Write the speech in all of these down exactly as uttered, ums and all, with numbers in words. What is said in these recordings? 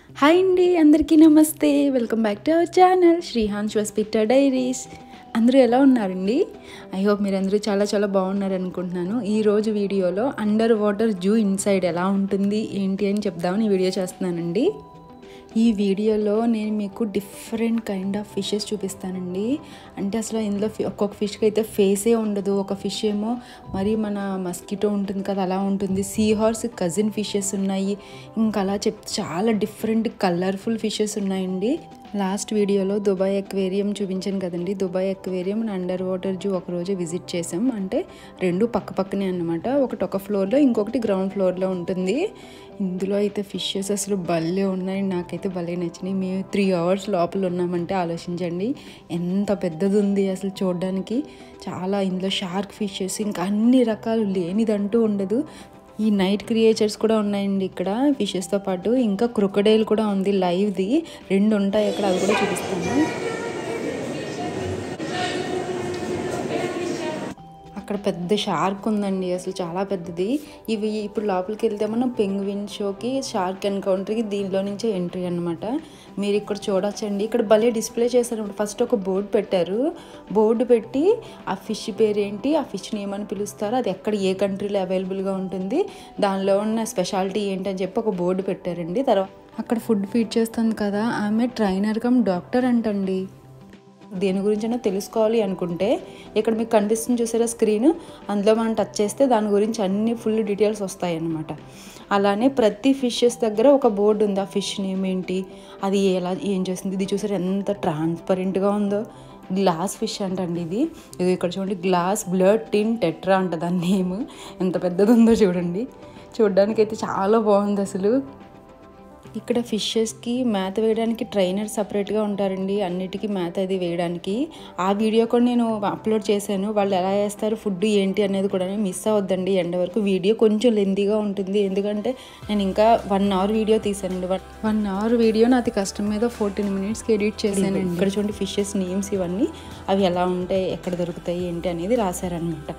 Hi అండి, అందరికీ నమస్తే. Welcome back to our channel Srihans hospital diaries. అందరూ ఎలా ఉన్నారండి? ఐ హోప్ మీరు అందరూ చాలా చాలా బాగున్నారు అనుకుంటున్నాను. ఈరోజు వీడియోలో అండర్ వాటర్ జూ ఇన్సైడ్ ఎలా ఉంటుంది ఏంటి అని చెప్దామని ఈ వీడియో చేస్తున్నానండి. ఈ వీడియోలో నేను మీకు డిఫరెంట్ కైండ్ ఆఫ్ ఫిషెస్ చూపిస్తానండి. అంటే అసలు ఇందులో ఒక్కొక్క ఫిష్కి అయితే ఫేసే ఉండదు. ఒక ఫిష్ ఏమో మరి మన మస్కిటో ఉంటుంది కదా, అలా ఉంటుంది. సీ హార్స్ కజిన్ ఫిషెస్ ఉన్నాయి. ఇంకా అలా చెప్ చాలా డిఫరెంట్ కలర్ఫుల్ ఫిషెస్ ఉన్నాయండి. లాస్ట్ వీడియోలో దుబాయ్ అక్వేరియం చూపించాను కదండి. Dubai aquarium under water zoo ఒకరోజు విజిట్ చేసాం. అంటే రెండు పక్క పక్కనే అన్నమాట. ఒకటి ఒక ఫ్లోర్లో, ఇంకొకటి గ్రౌండ్ ఫ్లోర్లో ఉంటుంది. ఇందులో అయితే ఫిషెస్ అసలు భలే ఉన్నాయి. నాకైతే భలే నచ్చినాయి. మేము త్రీ అవర్స్ లోపల ఉన్నామంటే ఆలోచించండి ఎంత పెద్దది ఉంది అసలు చూడడానికి. చాలా ఇందులో షార్క్ ఫిషెస్ ఇంకా అన్ని రకాలు లేనిదంటూ ఉండదు. ఈ నైట్ క్రియేచర్స్ కూడా ఉన్నాయండి ఇక్కడ ఫిషెస్తో పాటు. ఇంకా క్రొకడైల్ కూడా ఉంది లైవ్ది. రెండు ఉంటాయి అక్కడ, అవి కూడా చూపిస్తాను. అక్కడ పెద్ద షార్క్ ఉందండి, అసలు చాలా పెద్దది. ఇవి ఇప్పుడు లోపలికి వెళ్తే మనం పెంగ్విన్ షోకి, షార్క్ ఎన్కౌంటర్కి దీనిలో నుంచే ఎంట్రీ అనమాట. మీరు ఇక్కడ చూడొచ్చండి. ఇక్కడ భలే డిస్ప్లే చేశారు. ఫస్ట్ ఒక బోర్డు పెట్టారు. బోర్డు పెట్టి ఆ ఫిష్ పేరు ఏంటి, ఆ ఫిష్ని ఏమని పిలుస్తారు, అది ఎక్కడ ఏ కంట్రీలో అవైలబుల్గా ఉంటుంది, దానిలో ఉన్న స్పెషాలిటీ ఏంటి అని చెప్పి ఒక బోర్డు పెట్టారండి. తర్వాత అక్కడ ఫుడ్ ఫీడ్ చేస్తుంది కదా ఆమె ట్రైనర్ కమ్ డాక్టర్ అంటండి. దేని గురించైనా తెలుసుకోవాలి అనుకుంటే ఇక్కడ మీకు కనిపిస్తుంది చూసారా స్క్రీన్, అందులో మనం టచ్ చేస్తే దాని గురించి అన్ని ఫుల్ డీటెయిల్స్ వస్తాయి అన్నమాట. అలానే ప్రతి ఫిషెస్ దగ్గర ఒక బోర్డు ఉంది. ఆ ఫిష్ నేమ్ ఏంటి, అది ఎలా ఏం చేస్తుంది. ఇది చూసారా ఎంత ట్రాన్స్పరెంట్గా ఉందో. గ్లాస్ ఫిష్ అంటండి ఇది. ఇది ఇక్కడ చూడండి, గ్లాస్ బ్లడ్ టిన్ టెట్రా అంట దాని నేమ్. ఎంత పెద్దది ఉందో చూడండి. చూడడానికి అయితే చాలా బాగుంది అసలు. ఇక్కడ ఫిషెస్కి మేత వేయడానికి ట్రైనర్ సపరేట్గా ఉంటారండి, అన్నిటికీ మేత అది వేయడానికి. ఆ వీడియో కూడా నేను అప్లోడ్ చేశాను. వాళ్ళు ఎలా వేస్తారు ఫుడ్ ఏంటి అనేది కూడా మిస్ అవ్వద్దండి ఎండ వరకు. వీడియో కొంచెం లెంతీగా ఉంటుంది, ఎందుకంటే నేను ఇంకా వన్ అవర్ వీడియో తీసానండి. వన్ వన్ అవర్ వీడియో నాది కష్టం మీద ఫోర్టీన్ మినిట్స్కి ఎడిట్ చేశానండి. ఇక్కడ చూడండి ఫిషెస్ నేమ్స్ ఇవన్నీ, అవి ఎలా ఉంటాయి, ఎక్కడ దొరుకుతాయి ఏంటి అనేది రాశారనమాట.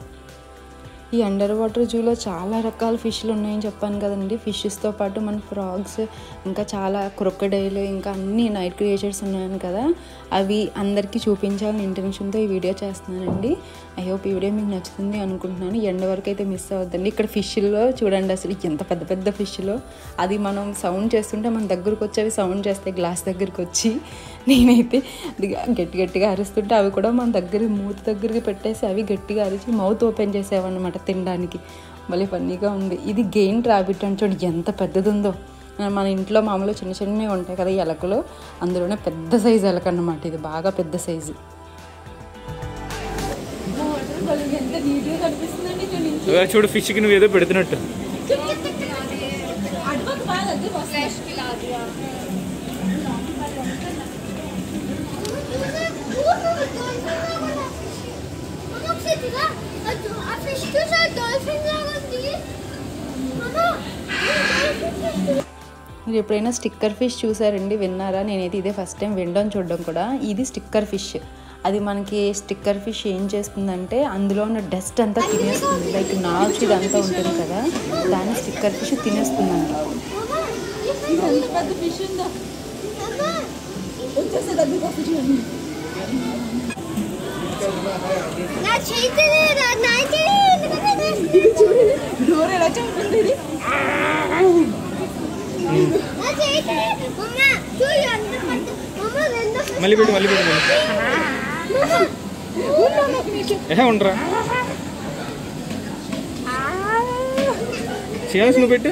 ఈ అండర్ వాటర్ జూలో చాలా రకాల ఫిష్లు ఉన్నాయని చెప్పాను కదండి. ఫిషెస్తో పాటు మన ఫ్రాగ్స్, ఇంకా చాలా క్రొకడైల్, ఇంకా అన్ని నైట్ క్రియేచర్స్ ఉన్నాయని కదా, అవి అందరికీ చూపించాలని ఇంటెన్షన్తో ఈ వీడియో చేస్తున్నానండి. ఐ హోప్ ఈ వీడియో మీకు నచ్చుతుంది అనుకుంటున్నాను. ఎండ వరకు అయితే మిస్ అవ్వద్దండి. ఇక్కడ ఫిష్లో చూడండి అసలు ఎంత పెద్ద పెద్ద ఫిష్లో, అది మనం సౌండ్ చేస్తుంటే మన దగ్గరకు వచ్చి అవి సౌండ్ చేస్తాయి గ్లాస్ దగ్గరికి వచ్చి. నేనైతే గట్టి గట్టిగా అరుస్తుంటే అవి కూడా మన దగ్గర మూతి దగ్గరికి పెట్టేసి అవి గట్టిగా అరిచి మౌత్ ఓపెన్ చేసేవన్నమాట తినడానికి. మళ్ళీ ఫన్నీగా ఉంది. ఇది గెయిన్ రాబిట్ అని చూడండి ఎంత పెద్దది ఉందో. మన ఇంట్లో మామూలు చిన్న చిన్నవి ఉంటాయి కదా ఎలకలు, అందులోనే పెద్ద సైజు ఎలక అన్నమాట. ఇది బాగా పెద్ద సైజు. చూడు ఫిష్కి నువ్వు ఏదో పెడుతున్నట్టు. మీరు ఎప్పుడైనా స్టిక్కర్ ఫిష్ చూసారండి, విన్నారా? నేనైతే ఇదే ఫస్ట్ టైం వినడం చూడడం కూడా. ఇది స్టిక్కర్ ఫిష్. అది మనకి స్టిక్కర్ ఫిష్ ఏం చేస్తుందంటే అందులో ఉన్న డస్ట్ అంతా తినేస్తుంది. లైక్ నాచు ఇదంతా ఉంటుంది కదా, దాన్ని స్టిక్కర్ ఫిష్ తినేస్తుందంట. మళ్ళీ పెట్టు మళ్ళీ పెట్టు ఏ ఉండరా చేయాల్సి నువ్వు పెట్టు.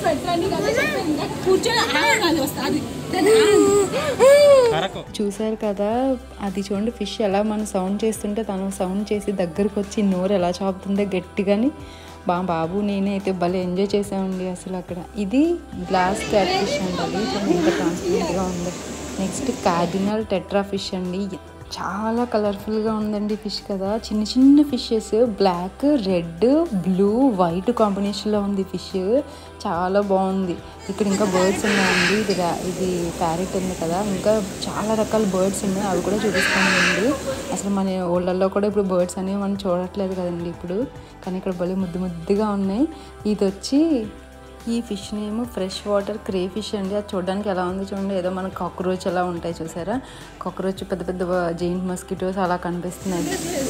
చూసారు కదా, అది చూడండి ఫిష్ ఎలా మనం సౌండ్ చేస్తుంటే తను సౌండ్ చేసి దగ్గరకు వచ్చి నోరు ఎలా చాపుతుందో గట్టిగాని. బా బాబు నేనైతే భలే ఎంజాయ్ చేసామండి అసలు అక్కడ. ఇది గ్లాస్ క్యాట్ ఫిష్ అండి, అది చూడండి ఎంత ట్రాన్స్పరెంట్గా ఉందో. నెక్స్ట్ కార్డినల్ టెట్రా ఫిష్ అండి. చాలా కలర్ఫుల్గా ఉందండి ఫిష్ కదా. చిన్న చిన్న fishes black, red, blue, white కాంబినేషన్లో ఉంది ఫిష్. చాలా బాగుంది. ఇక్కడ ఇంకా బర్డ్స్ ఉన్నాయండి. ఇది ఇది ప్యారెట్ ఉంది కదా, ఇంకా చాలా రకాల బర్డ్స్ ఉన్నాయి, అవి కూడా చూపిస్తానండి. అసలు మన ఊళ్ళల్లో కూడా ఇప్పుడు బర్డ్స్ అనేవి మనం చూడట్లేదు కదండి ఇప్పుడు, కానీ ఇక్కడ భలే ముద్దు ముద్దుగా ఉన్నాయి. ఇది వచ్చి ఈ fish name fresh water crayfish అండి. అది చూడడానికి ఎలా ఉంది చూడండి, ఏదో మన కాక్రోచ్ ఎలా ఉంటాయి చూసారా, కాక్రోచ్ పెద్ద పెద్ద జైంట్ మస్కిటోస్ అలా కనిపిస్తున్నాయి.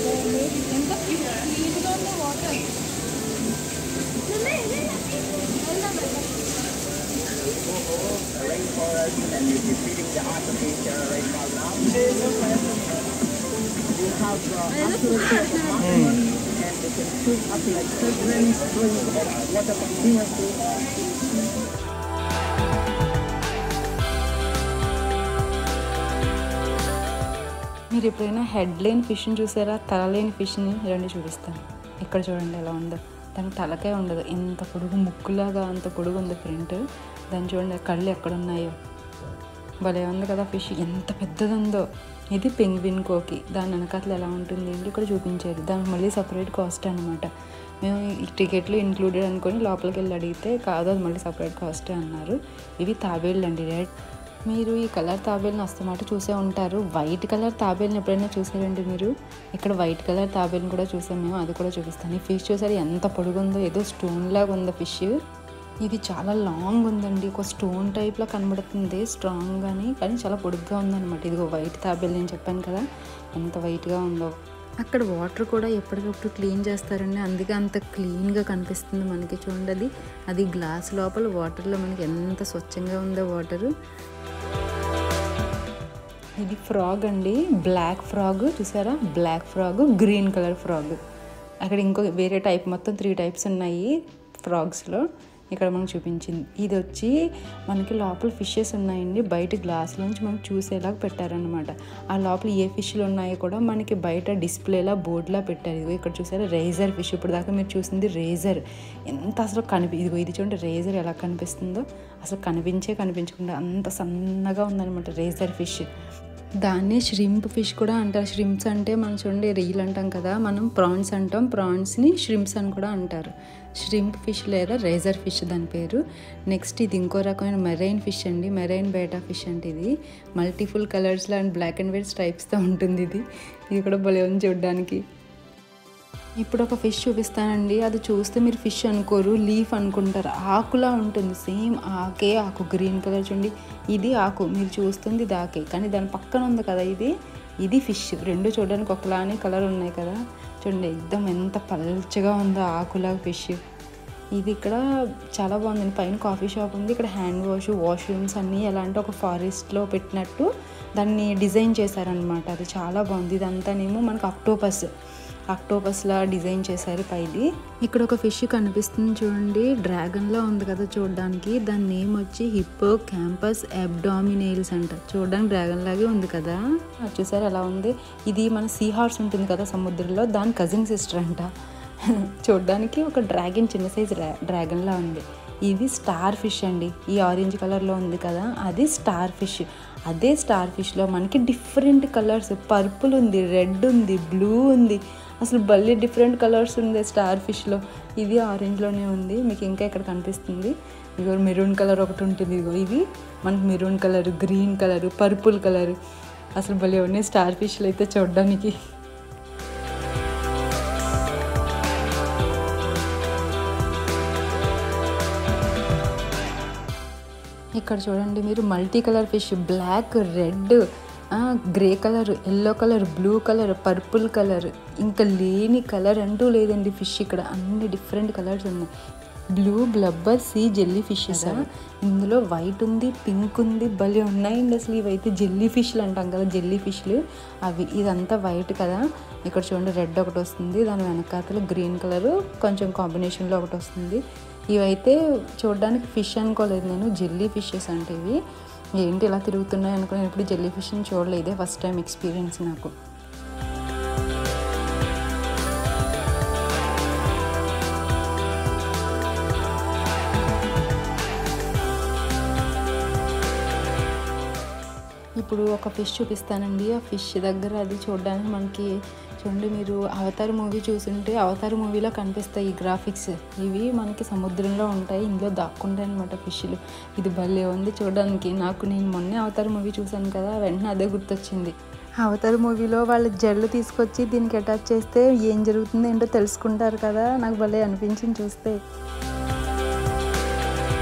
మీరు ఎప్పుడైనా హెడ్ లేని ఫిష్ని చూసారా, తల లేని ఫిష్ని రండి చూపిస్తాను. ఇక్కడ చూడండి ఎలా ఉందో, దానికి తలకే ఉండదు, ఎంత పొడుగు ముక్కులాగా అంత పొడుగు ఉంది ఫ్రంట్. దాన్ని చూడండి కళ్ళు ఎక్కడ ఉన్నాయో, భలే ఉంది కదా ఫిష్, ఎంత పెద్దది ఉందో. ఇది పెంగ్విన్ కోకి, దాని వెనకాతలు ఎలా ఉంటుంది ఏంటి ఇక్కడ చూపించారు. దానికి మళ్ళీ సపరేట్ కాస్ట్ అనమాట. మేము ఈ టికెట్లు ఇంక్లూడెడ్ అనుకొని లోపలికి వెళ్ళి అడిగితే కాదు, అది మళ్ళీ సపరేట్ కాస్టే అన్నారు. ఇవి తాబేళ్ళు అండి, రెడ్. మీరు ఈ కలర్ తాబేళ్ళని అస్తమాట చూసే ఉంటారు. వైట్ కలర్ తాబేళ్ళని ఎప్పుడైనా చూసారండి మీరు? ఇక్కడ వైట్ కలర్ తాబేళ్ళని కూడా చూసాం మేము, అది కూడా చూపిస్తాను. ఈ ఫిష్ చూసారు ఎంత పొడుగుందో, ఏదో స్టోన్ లాగా ఉంది ఫిష్. ఇది చాలా లాంగ్ ఉందండి, ఒక స్టోన్ టైప్లో కనబడుతుంది స్ట్రాంగ్ అని, కానీ చాలా పొడుగ్గా ఉందన్నమాట. ఇదిగో వైట్ తాబేలు నేను చెప్పాను కదా ఎంత వైట్గా ఉందో. అక్కడ వాటర్ కూడా ఎప్పటికప్పుడు క్లీన్ చేస్తారండి, అందుకే అంత క్లీన్గా కనిపిస్తుంది మనకి. చూడండి అది అది గ్లాస్ లోపల వాటర్లో మనకి ఎంత స్వచ్ఛంగా ఉందో వాటరు. ఇది ఫ్రాగ్ అండి, బ్లాక్ ఫ్రాగ్ చూసారా, black frog, green colour frog. అక్కడ ఇంకో వేరే టైప్, మొత్తం త్రీ టైప్స్ ఉన్నాయి ఫ్రాగ్స్లో. ఇక్కడ మనకు చూపించింది ఇది వచ్చి మనకి లోపల ఫిషెస్ ఉన్నాయండి, బయట గ్లాస్లోంచి మనకు చూసేలాగా పెట్టారనమాట. ఆ లోపల ఏ ఫిష్లు ఉన్నాయో కూడా మనకి బయట డిస్ప్లేలా బోర్డులా పెట్టారు. ఇదిగో ఇక్కడ చూసారా రేజర్ ఫిష్, ఇప్పుడు దాకా మీరు చూసింది రేజర్. ఎంత అసలు కనిపి ఇదిగో ఇది చూడండి రేజర్ ఎలా కనిపిస్తుందో, అసలు కనిపించే కనిపించకుండా అంత సన్నగా ఉందన్నమాట రేజర్ ఫిష్. దాన్ని ష్రింప్ ఫిష్ కూడా అంటారు. ష్రింప్స్ అంటే మనం చూడండి రీల్ అంటాం కదా, మనం ప్రాన్స్ అంటాం, ప్రాన్స్ని ష్రింప్స్ అని కూడా అంటారు. ష్రింప్ ఫిష్ లేదా రేజర్ ఫిష్ దాని పేరు. నెక్స్ట్ ఇది ఇంకో రకమైన మెరైన్ ఫిష్ అండి, మెరైన్ బేటా ఫిష్ అంటే ఇది మల్టీఫుల్ కలర్స్లో అండ్ బ్లాక్ అండ్ వైట్ స్ట్రైప్స్తో ఉంటుంది. ఇది ఇది కూడా భలే ఉంది చూడడానికి. ఇప్పుడు ఒక ఫిష్ చూపిస్తానండి, అది చూస్తే మీరు ఫిష్ అనుకోరు, లీఫ్ అనుకుంటారు. ఆకులా ఉంటుంది, సేమ్ ఆకే ఆకు, గ్రీన్ కలర్ చూడండి. ఇది ఆకు, మీరు చూస్తుంది ఇది ఆకే, కానీ దాని పక్కన ఉంది కదా ఇది ఇది ఫిష్. రెండు చూడడానికి ఒకలానే కలర్ ఉన్నాయి కదా, చూడండి ఎగ్దం ఎంత పల్చగా ఉందో ఆకులా ఫిష్. ఇది ఇక్కడ చాలా బాగుంది, పైన కాఫీ షాప్ ఉంది, ఇక్కడ హ్యాండ్ వాష్, వాష్రూమ్స్ అన్నీ ఎలా అంటే ఒక ఫారెస్ట్లో పెట్టినట్టు దాన్ని డిజైన్ చేశారనమాట. అది చాలా బాగుంది. ఇదంతానేమో మనకు అక్టోపస్ అక్టోపస్లా డిజైన్ చేశారు పైది. ఇక్కడ ఒక ఫిష్ కనిపిస్తుంది చూడండి, డ్రాగన్లా ఉంది కదా చూడడానికి. దాని నేమ్ వచ్చి హిప్పో క్యాంపస్ అబ్డామినేల్స్ అంట. చూడడానికి డ్రాగన్ లాగే ఉంది కదా, చూసారు ఎలా ఉంది. ఇది మన సీ హార్స్ ఉంటుంది కదా సముద్రంలో, దాని కజిన్ సిస్టర్ అంట. చూడడానికి ఒక డ్రాగన్, చిన్న సైజ్ డ్రాగన్లా ఉంది. ఇది స్టార్ ఫిష్ అండి, ఈ ఆరెంజ్ కలర్లో ఉంది కదా అది స్టార్ ఫిష్. అదే స్టార్ ఫిష్లో మనకి డిఫరెంట్ కలర్స్, పర్పుల్ ఉంది, రెడ్ ఉంది, బ్లూ ఉంది, అసలు భలే డిఫరెంట్ కలర్స్ ఉంది స్టార్ ఫిష్లో. ఇది ఆరెంజ్లోనే ఉంది, మీకు ఇంకా ఇక్కడ కనిపిస్తుంది. ఇగో మెరూన్ కలర్ ఒకటి ఉంటుంది, ఇగో ఇది మనకి maroon colour, green colour, purple colour, అసలు భలే ఉన్నాయి స్టార్ ఫిష్లు అయితే చూడడానికి. ఇక్కడ చూడండి మీరు multi colour fish, black, red, grey colour, yellow colour, blue colour, purple colour, ఇంకా లేని కలర్ అంటూ లేదండి ఫిష్. ఇక్కడ అన్ని డిఫరెంట్ కలర్స్ ఉన్నాయి. Blue blubber sea jellyfishes, ఇందులో వైట్ ఉంది, పింక్ ఉంది, భలే ఉన్నాయండి అసలు. ఇవైతే జెల్లీ ఫిష్లు అంటాం కదా, జెల్లీ ఫిష్లు అవి. ఇదంతా వైట్ కదా, ఇక్కడ చూడండి రెడ్ ఒకటి వస్తుంది, దాని వెనకాతలు గ్రీన్ కలరు కొంచెం కాంబినేషన్లో ఒకటి వస్తుంది. ఇవైతే చూడడానికి ఫిష్ అనుకోలేదు నేను, జెల్లీ ఫిషెస్ అంటే ఇవి. ఏంటి ఇలా తిరుగుతున్నాయి అనుకుని ఎప్పుడు జెల్లీ ఫిష్ని చూడలేదు, ఇదే ఫస్ట్ టైం ఎక్స్పీరియన్స్ నాకు. ఇప్పుడు ఒక ఫిష్ చూపిస్తానండి. ఆ ఫిష్ దగ్గర అది చూడడానికి మనకి చూడండి, మీరు అవతార్ మూవీ చూసుంటే అవతార్ మూవీలో కనిపిస్తాయి ఈ గ్రాఫిక్స్, ఇవి మనకి సముద్రంలో ఉంటాయి, ఇందులో దాక్కుంటాయి అనమాట ఫిష్లు. ఇది భలే ఉంది చూడడానికి. నాకు నేను మొన్నే అవతార్ మూవీ చూసాను కదా, వెంటనే అదే గుర్తొచ్చింది. అవతార్ మూవీలో వాళ్ళ జళ్ళు తీసుకొచ్చి దీనికి అటాచ్ చేస్తే ఏం జరుగుతుందో ఏంటో తెలుసుకుంటారు కదా, నాకు భలే అనిపించింది చూస్తే.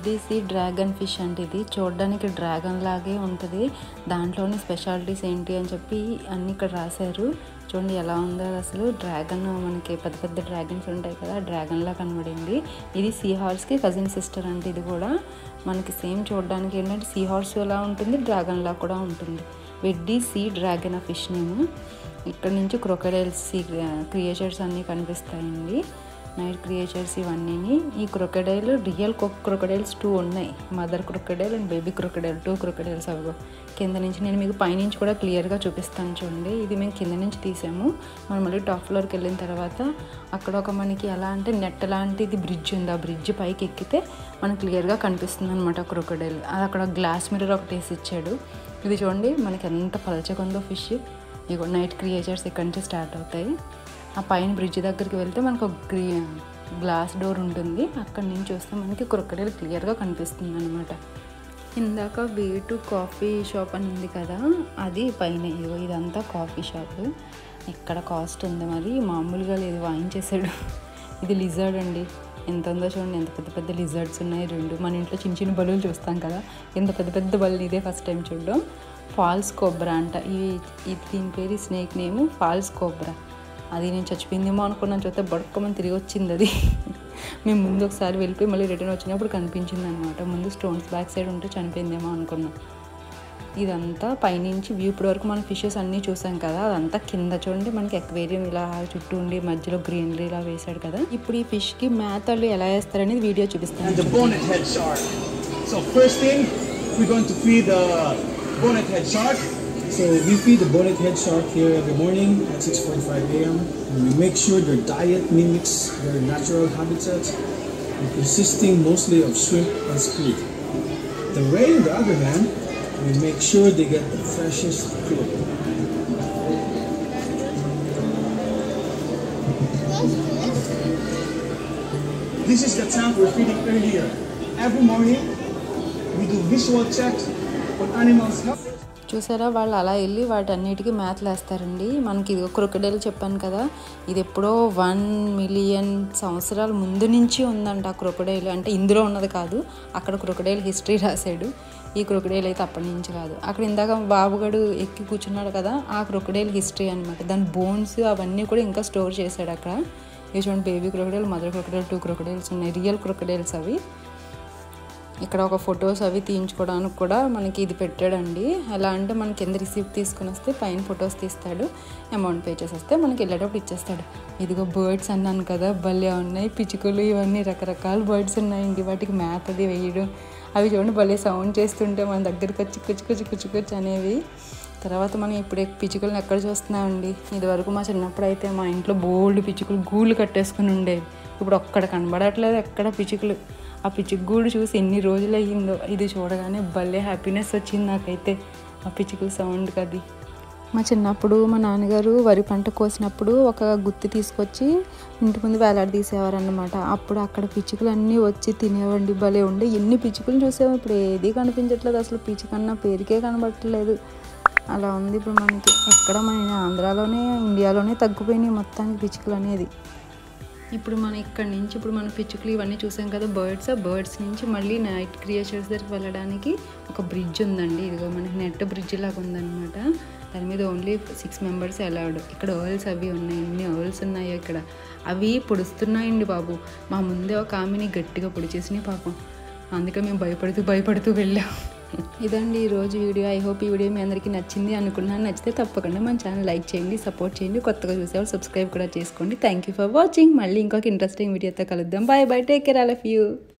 రెడ్డి సీ డ్రాగన్ ఫిష్ అంటే ఇది చూడడానికి డ్రాగన్ లాగే ఉంటుంది. దాంట్లోని స్పెషాలిటీస్ ఏంటి అని చెప్పి అన్నీ ఇక్కడ రాశారు. చూడండి ఎలా ఉందో అసలు. డ్రాగన్ మనకి పెద్ద పెద్ద డ్రాగన్స్ ఉంటాయి కదా, డ్రాగన్లా కనబడింది. ఇది సీ హార్స్కి కజిన్ సిస్టర్ అంటే ఇది కూడా మనకి సేమ్ చూడడానికి ఏంటంటే సీ హార్స్ ఎలా ఉంటుంది, డ్రాగన్లా కూడా ఉంటుంది. Red sea dragon fish name. ఇక్కడ నుంచి క్రొకడైల్స్ సీ క్రియేచర్స్ అన్నీ కనిపిస్తాయండి, నైట్ క్రియేచర్స్ ఇవన్నీ. ఈ క్రొకడైల్ రియల్ క్రొకడైల్స్ టూ ఉన్నాయి, mother crocodile and baby crocodile, two crocodiles అవి కింద నుంచి. నేను మీకు పైనుంచి కూడా క్లియర్గా చూపిస్తాను చూడండి. ఇది మేము కింద నుంచి తీసాము. మనం మళ్ళీ టాప్ ఫ్లోర్కి వెళ్ళిన తర్వాత అక్కడ ఒక మనకి ఎలా అంటే నెట్ లాంటిది బ్రిడ్జ్ ఉంది. ఆ బ్రిడ్జ్ పైకి ఎక్కితే మనకు క్లియర్గా కనిపిస్తుంది అనమాట క్రొకడైల్. అది అక్కడ గ్లాస్ మిర్రర్ ఒకటి వేసి ఇచ్చాడు. ఇది చూడండి మనకి ఎంత పలచగా ఉందో ఫిష్. ఇగో నైట్ క్రియేచర్స్ ఇక్కడ నుంచి స్టార్ట్ అవుతాయి. ఆ పైన బ్రిడ్జ్ దగ్గరికి వెళ్తే మనకు ఒక గ్రీ గ్లాస్ డోర్ ఉంటుంది. అక్కడి నుంచి వస్తే మనకి క్రొకడైల్ క్లియర్గా కనిపిస్తుంది అనమాట. ఇందాక వే టు కాఫీ షాప్ అని ఉంది కదా, అది పైన. ఇదిగో ఇదంతా కాఫీ షాప్. ఇక్కడ కాస్ట్ ఉంది మరి, మామూలుగా లేదు, వాయించేసాడు. ఇది లిజర్డ్ అండి, ఎంత ఉందో చూడండి. ఎంత పెద్ద పెద్ద లిజర్డ్స్ ఉన్నాయి రెండు. మన ఇంట్లో చిన్న చిన్న బలులు చూస్తాం కదా, ఎంత పెద్ద పెద్ద బలు. ఇదే ఫస్ట్ టైం చూడడం. ఫాల్స్ కోబ్రా అంట ఇవి. ఇది దీని పేరు, స్నేక్ నేమ్ ఫాల్స్ కోబ్రా. అది నేను చచ్చిపోయిందేమో అనుకున్నాను, చూస్తే బొడక్కమని తిరిగి వచ్చింది అది. మేము ముందు ఒకసారి వెళ్ళిపోయి మళ్ళీ రిటర్న్ వచ్చినప్పుడు కనిపించింది అనమాట. ముందు స్టోన్స్ బ్యాక్ సైడ్ ఉంటే చనిపోయిందేమో అనుకున్నాం. ఇదంతా పైనుంచి వ్యూ. ఇప్పటి వరకు మనం ఫిషెస్ అన్నీ చూసాం కదా, అదంతా కింద చూడండి. మనకి ఎక్వేరియం ఇలా చుట్టూ ఉండి మధ్యలో గ్రీనరీ ఇలా వేసాడు కదా. ఇప్పుడు ఈ ఫిష్కి మ్యాత్ వాళ్ళు ఎలా వేస్తారనేది వీడియో చూపిస్తాను. And the bonnet head shark. So first thing, we're going to feed the bonnet head shark. So we feed the bonnet head shark here every morning at six forty-five a m and we make sure their diet mimics their natural habitat, consisting mostly of shrimp and squid. The ray, on the other hand, we make sure they get the freshest food. This is the tank we're feeding earlier. Every morning, we do visual checks on animals' health. చూసారా, వాళ్ళు అలా వెళ్ళి వాటన్నిటికీ మ్యాథ్లు వేస్తారండి. మనకి ఇది crocodile చెప్పాను కదా, ఇది ఎప్పుడో వన్ మిలియన్ సంవత్సరాల ముందు నుంచి ఉందంట ఆ క్రొకడైల్. అంటే ఇందులో ఉన్నది కాదు, అక్కడ క్రొకడైల్ హిస్టరీ రాశాడు. ఈ క్రొకడైల్ అయితే అప్పటి నుంచి కాదు. అక్కడ ఇందాక బాబుగడు ఎక్కి కూర్చున్నాడు కదా, ఆ క్రొకడైల్ హిస్టరీ అనమాట. దాని బోన్స్ అవన్నీ కూడా ఇంకా స్టోర్ చేశాడు అక్కడ. ఇది చూడండి, baby crocodile, mother crocodile, two crocodiles ఉన్నాయి, రియల్ క్రొకడైల్స్ అవి. ఇక్కడ ఒక ఫొటోస్ అవి తీయించుకోవడానికి కూడా మనకి ఇది పెట్టాడండి. ఎలా అంటే మనకి కింద రిసీప్ట్ తీసుకుని వస్తే పైన ఫొటోస్ తీస్తాడు, అమౌంట్ పే చేసి వస్తే మనకి వెళ్ళేటప్పుడు ఇచ్చేస్తాడు. ఇదిగో బర్డ్స్ అన్నాను కదా, భలే ఉన్నాయి, పిచ్చుకలు ఇవన్నీ రకరకాల బర్డ్స్ ఉన్నాయండి. వాటికి మ్యాప్ అది వేయడం, అవి చూడండి భలే సౌండ్ చేస్తుంటే మన దగ్గరికి వచ్చి కుచ్చు కుచ్చు కుచ్చు కుచ్చు అనేవి. తర్వాత మనం ఇప్పుడు పిచ్చుకలను ఎక్కడ చూస్తున్నామండి. ఇదివరకు మా చిన్నప్పుడు అయితే మా ఇంట్లో బోల్డ్ పిచ్చుకలు గూళ్ళు కట్టేసుకుని ఉండేవి. ఇప్పుడు ఒక్కడ కనబడట్లేదు ఎక్కడ పిచ్చుకలు. ఆ పిచ్చుక గూడు చూసి ఎన్ని రోజులు అయ్యిందో. ఇది చూడగానే భలే హ్యాపీనెస్ వచ్చింది నాకైతే ఆ పిచ్చుకల సౌండ్కి. అది మా చిన్నప్పుడు మా నాన్నగారు వరి పంట కోసినప్పుడు ఒక గుత్తి తీసుకొచ్చి ఇంటి ముందు వేలాడి తీసేవారు అన్నమాట. అప్పుడు అక్కడ పిచ్చుకలు అన్నీ వచ్చి తినేవండి, భలే ఉండే. ఎన్ని పిచ్చుకలు చూసాము, ఇప్పుడు ఏది కనిపించట్లేదు అసలు. పిచ్చుకన్నా పేరుకే కనబట్టలేదు, అలా ఉంది ఇప్పుడు మనకి. ఎక్కడ మన ఆంధ్రాలోనే ఇండియాలోనే తగ్గిపోయినాయి మొత్తానికి పిచ్చుకలు అనేది. ఇప్పుడు మనం ఇక్కడ నుంచి ఇప్పుడు మన పిచ్చుకలు ఇవన్నీ చూసాం కదా, బర్డ్స్. ఆ బర్డ్స్ నుంచి మళ్ళీ నైట్ క్రియేచర్స్ దగ్గరికి వెళ్ళడానికి ఒక బ్రిడ్జ్ ఉందండి. ఇదిగో మనకి నెట్ బ్రిడ్జ్ లాగా ఉందన్నమాట. దాని మీద ఓన్లీ సిక్స్ మెంబర్స్ అలౌడ్. ఇక్కడ ఓల్స్ అవి ఉన్నాయి, ఎన్ని ఓల్స్ ఉన్నాయో ఇక్కడ. అవి పొడుస్తున్నాయండి బాబు. మా ముందే ఒక ఆమెని గట్టిగా పొడిచేసినాయి పాపం. అందుకే మేము భయపడుతూ భయపడుతూ వెళ్ళాం. ఇదండి ఈరోజు వీడియో. ఐ హోప్ ఈ వీడియో మీ అందరికీ నచ్చింది అనుకున్నాను. నచ్చితే తప్పకుండా మన ఛానల్ లైక్ చేయండి, సపోర్ట్ చేయండి. కొత్తగా చూసేవాళ్ళు సబ్స్క్రైబ్ కూడా చేసుకోండి. Thank you for watching. మళ్ళీ ఇంకొక ఇంట్రెస్టింగ్ వీడియోతో కలుద్దాం. Bye bye, take care all of you.